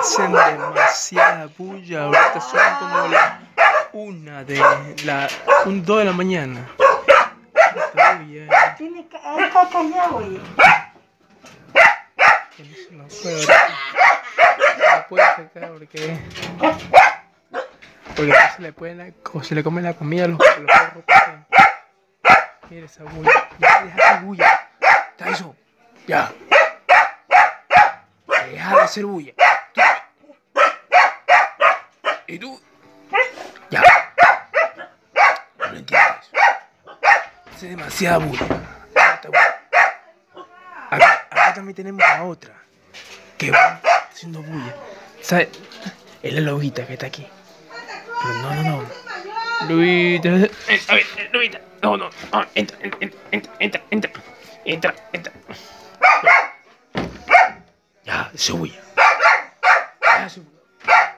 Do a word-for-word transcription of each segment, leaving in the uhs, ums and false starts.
hacen demasiada bulla. Ahorita son como la una de la un dos de la mañana. Tiene que estar callado, oye. Que no se lo puedo ahorita. No lo puedo sacar porque porque no se le puede la, o se le come la comida a los, a los perros. Mira esa bulla. Ya, deja esa bulla. ¿Está eso? Ya. Deja de hacer bulla. Tú. ¿Y tú? Ya. No entiendes eso. Hace demasiada bulla. Acá, acá también tenemos a otra que va haciendo bulla. ¿Sabes? Es la lobita que está aquí. Pero no, no, no. Lobita. Eh, a ver, eh, lobita. No, no. Ah, entra, entra, entra, entra, entra. Entra, entra. Ya, se bulla. Ya, se bulla.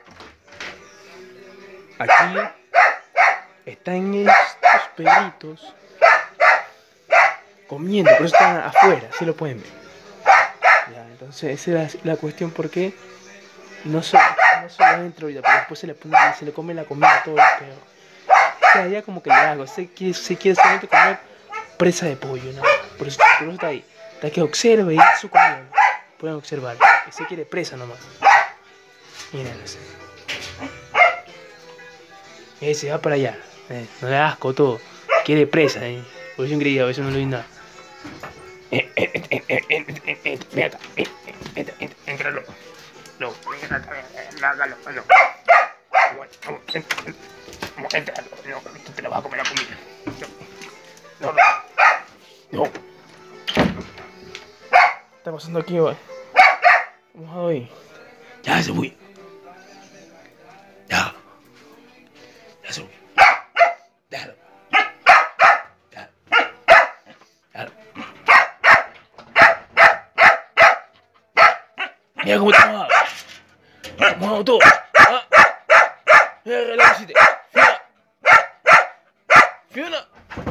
Aquí están estos perritos comiendo, pero están afuera, si lo pueden ver. Ya, entonces esa es la, la cuestión porque no solo, no solo entra ahorita, pero después se le pone, se le come la comida a todos los perros. O sea, ya como que le hago, se quiere, se quiere solamente comer presa de pollo, ¿no? Por eso, por eso está ahí. Está que observe y su comida. Pueden observar. Ese quiere presa nomás. Miren ese. Ese va para allá. Eh, no le da asco todo. Quiere presa, eh. Por eso ingreía, a veces no le doy nada. Eh, eh, eh, eh, eh, eh, eh, eh, ven acá. Eh, eh, entra, entra, entra, loco. No, ven acá, hágalo, no. Bueno, vamos, entra, entra. Vamos, entra, no, tú te la vas a comer la comida. No, no, no. No. ¿Qué está pasando aquí, hoy? Vamos a ver. Ya se fue. Ya. Ya se fue. Déjalo. Déjalo. Déjalo. Mira cómo está mojado. Está mojado todo. Ah. Mira que la visite. Fiona. Fiona.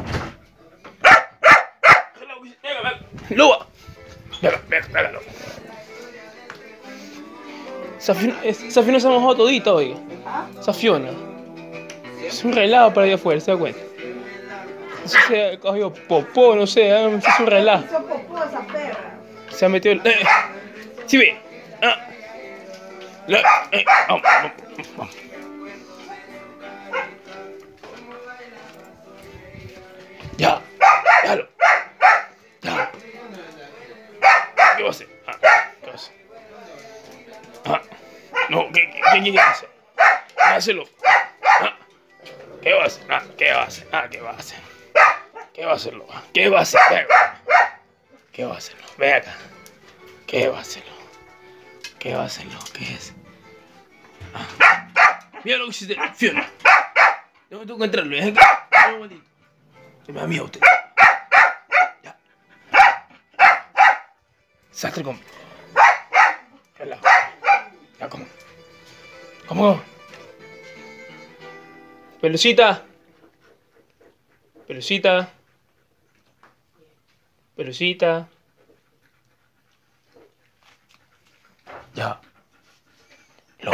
Loba. Venga, venga, venga, loba. Esa Fiona, esa Fiona se ha mojado todita, oiga. Esa Fiona. Es un relajo para allá afuera, ¿se da cuenta? No sé si ha cogido popó, no sé, ¿eh? Es un relajo. Hizo popó esa perra. Se ha metido el... Eh. ¿Sí ve? Ah. La... Eh. Vamos, vamos, vamos. Ya. Déjalo. Ya. ¿Qué va a hacer? Ah. ¿Qué va a hacer? Ah. No, ¿qué, qué, qué quiere hacer? Hácelo. Ah. ¿Qué va a hacer? Ah, ¿qué va a hacer? Ah, ¿qué va a hacer? ¿Qué va a hacerlo? ¿Qué va a hacer? Ven acá. ¿Qué va a hacerlo? Ven acá. ¿Qué va a hacerlo? ¿Qué va a hacerlo? ¿Qué es? Ah. Mira lo que hiciste, Fiona. Yo me tengo que entrarlo. ¿Es aquí? Un momentito. Se me da miedo usted. Ya. Sastre con... Ya, ¿cómo? ¿Cómo? Pelucita. Pelucita. Pelucita. Ya. Lo.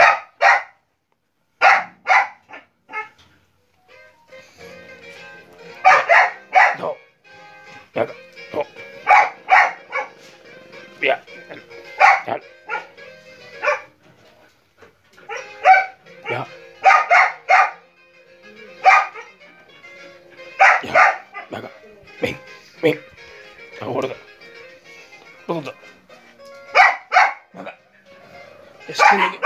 No. Ya. No. Ya. Ya. Ya. Ya. Venga. Ven. Ven. Gorda. Gorda. Venga. Eso tiene que...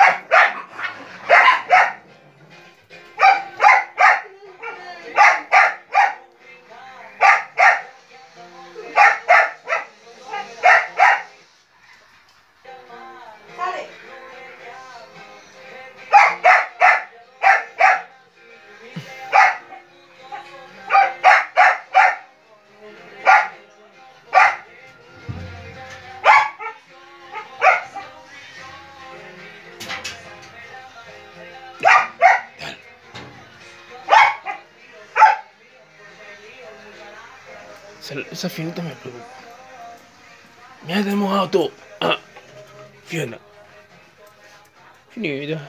Esa Fiona me preocupa. Mira, te he mojado todo. Ah, Fiona. Finito.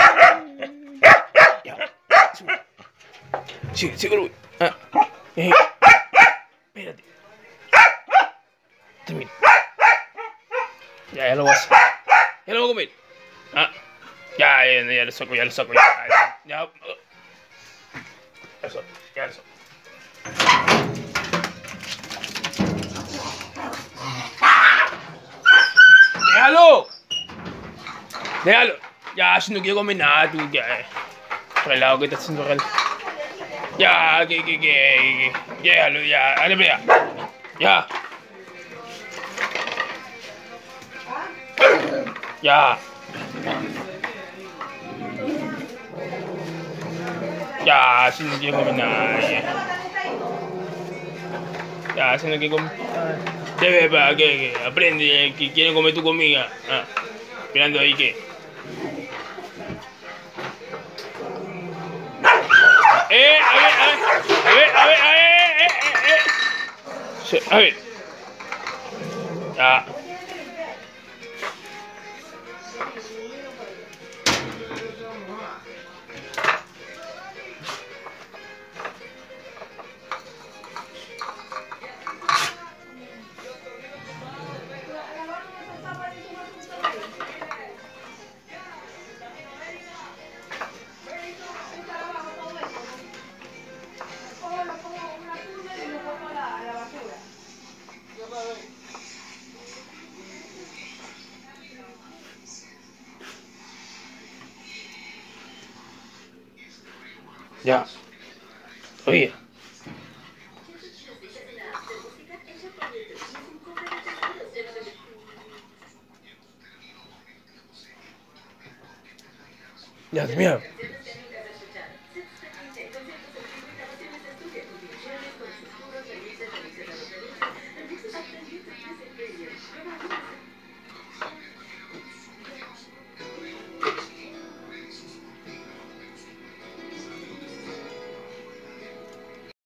Ya. Sí, seguro. Ah. Eh. Espérate. Termina. Ya, ya lo voy a hacer. Ya lo voy a comer. Ah. Ya, ya, ya lo saco, ya lo saco. Ya, ya. Ya, ya lo saco, ya lo saco. ¡Déjalo! ¡Déjalo! Ya, si no quiero comer nada, tú ya. Eh. Relado, ¿qué estás haciendo, relado? Ya, que, que, que, que. Déjalo, ya. Dale, vea. Ya. Ya. Ya, si no quiero comer nada. Ya, ya si no quiero comer. Debe, para que, que aprende, que quiere comer tu comida. Ah. Esperando ahí que. Eh, a ver, a ver, a ver, a ver, a ver, eh, eh, eh. Sí, a ver. Ya. Ya. Oye. Ya, terminaron.